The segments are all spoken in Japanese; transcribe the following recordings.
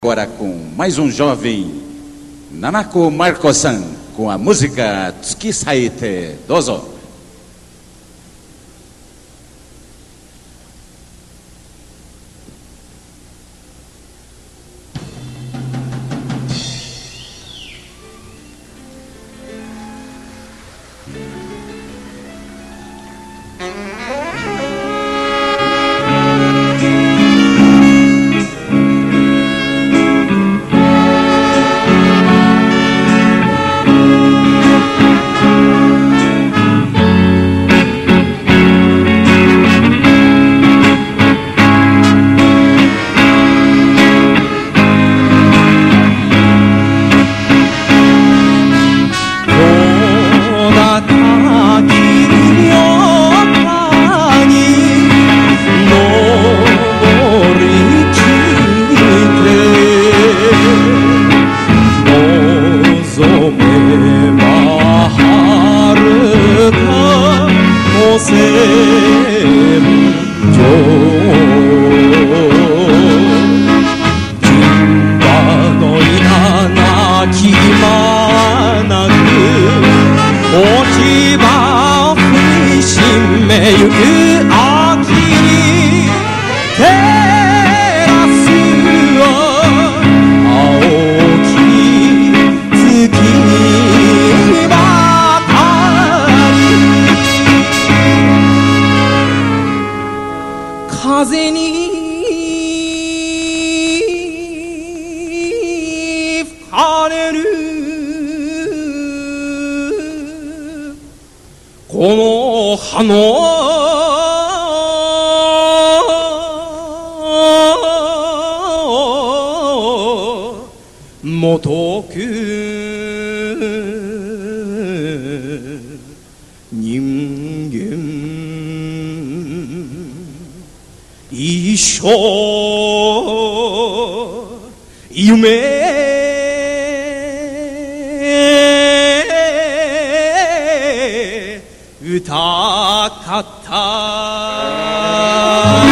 Agora com mais um jovem, Nanako Marco-san, com a música Tsuki Saite. Dozo. 風に吹かれるこの葉のもとく人間一生夢歌かった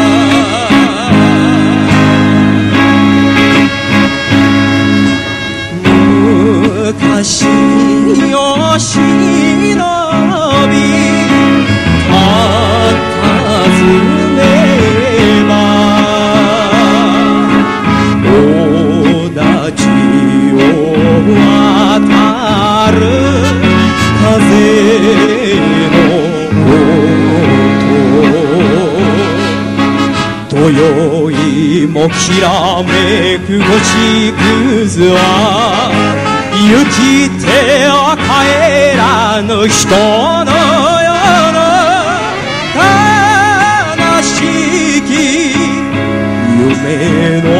昔をしのびたたずめば大立を渡る風の音今宵もきらめく星屑は生きては帰らぬ人のような悲しき夢の